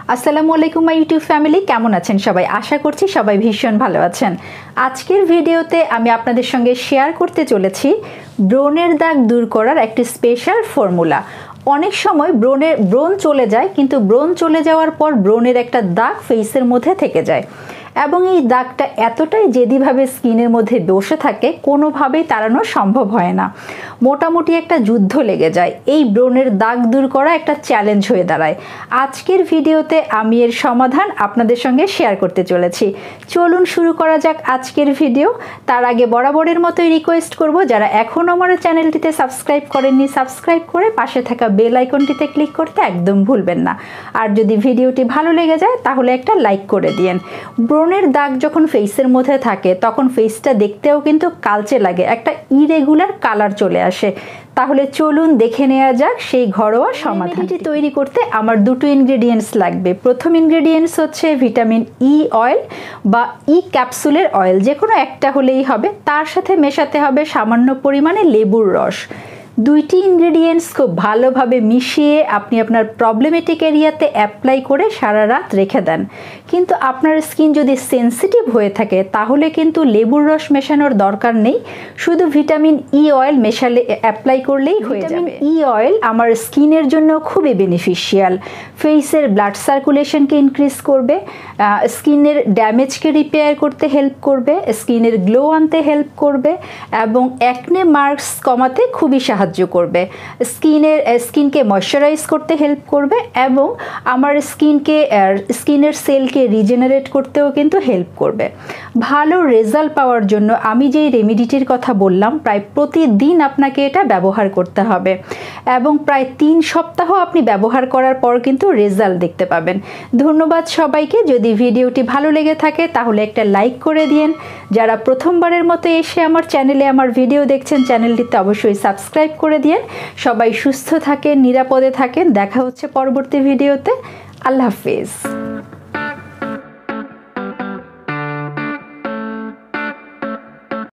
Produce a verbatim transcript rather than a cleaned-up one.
আসসালামু আলাইকুম my YouTube family, কেমন আছেন সবাই? আশা করছি সবাই ভীষণ ভালো আছেন। আজকের ভিডিওতে আমি আপনাদের সঙ্গে শেয়ার করতে চলেছি ব্রনের দাগ দূর করার একটি স্পেশাল ফর্মুলা। অনেক সময় ব্রনের ব্রন চলে যায়, কিন্তু ব্রন চলে যাওয়ার পর ব্রনের একটা দাগ ফেসের মধ্যে থেকে যায় এবং এই দাগটা এতটাই জেদিভাবে স্কিনের মধ্যে বসে থাকে, কোনোভাবেই তাড়ানো সম্ভব হয় না। মোটামুটি একটা যুদ্ধ লেগে যায়। এই ব্রনের দাগ দূর করা একটা চ্যালেঞ্জ হয়ে দাঁড়ায়। আজকের ভিডিওতে আমি এর সমাধান আপনাদের সঙ্গে শেয়ার করতে চলেছি। চলুন শুরু করা যাক আজকের ভিডিও। তার আগে বরাবরের মতোই রিকোয়েস্ট করব, যারা এখনও আমার চ্যানেলটিতে সাবস্ক্রাইব করেননি, সাবস্ক্রাইব করে পাশে থাকা বেল আইকনটিতে ক্লিক করতে একদম ভুলবেন না। আর যদি ভিডিওটি ভালো লেগে যায় তাহলে একটা লাইক করে দিন। ব্রনের দাগ যখন ফেসের মধ্যে থাকে তখন ফেসটা দেখতেও কিন্তু কালচে লাগে, একটা ইরেগুলার কালার চলে আসে। তাহলে চলুন দেখে নেওয়া যাক সেই ঘরোয়া সমাধানটি। তৈরি করতে আমার দুটো ইনগ্রেডিয়েন্টস লাগবে। প্রথম ইনগ্রেডিয়েন্টস হচ্ছে ভিটামিন ই অয়েল বা ই ক্যাপসুলের অয়েল, যে কোনো একটা হলেই হবে। তার সাথে মেশাতে হবে সামান্য পরিমাণে লেবুর রস। দুইটি ইনগ্রেডিয়েন্টস খুব ভালোভাবে মিশিয়ে আপনি আপনার প্রবলেমেটিক এরিয়াতে অ্যাপ্লাই করে সারা রাত রেখে দেন। কিন্তু আপনার স্কিন যদি সেন্সিটিভ হয়ে থাকে তাহলে কিন্তু লেবুর রস মেশানোর দরকার নেই, শুধু ভিটামিন ই অয়েল মেশালে অ্যাপ্লাই করলেই হয়ে যাবে। ই অয়েল আমার স্কিনের জন্য খুবই বেনিফিশিয়াল। ফেসের ব্লাড সার্কুলেশনকে ইনক্রিজ করবে, স্কিনের ড্যামেজকে রিপেয়ার করতে হেল্প করবে, স্কিনের গ্লো আনতে হেল্প করবে এবং অ্যাকনে মার্কস কমাতে খুবই সাহায্য করবে। স্কিনের স্কিনকে ময়শ্চারাইজ করতে হেল্প করবে এবং আমার স্কিনকে স্কিনের সেলকে রিজেনারেট করতেও কিন্তু হেল্প করবে। ভালো রেজাল্ট পাওয়ার জন্য আমি যেই রেমেডিটির কথা বললাম, প্রায় প্রতিদিন আপনাকে এটা ব্যবহার করতে হবে এবং প্রায় তিন সপ্তাহ আপনি ব্যবহার করার পর কিন্তু রেজাল্ট দেখতে পাবেন। ধন্যবাদ সবাইকে। যদি ভিডিওটি ভালো লেগে থাকে তাহলে একটা লাইক করে দিন। যারা প্রথমবারের মতো এসে আমার চ্যানেলে আমার ভিডিও দেখছেন, চ্যানেলটিতে অবশ্যই সাবস্ক্রাইব করে দিন। সবাই সুস্থ থাকেন, নিরাপদে থাকেন। দেখা হচ্ছে পরবর্তী ভিডিওতে। আল্লাহ হাফেজ।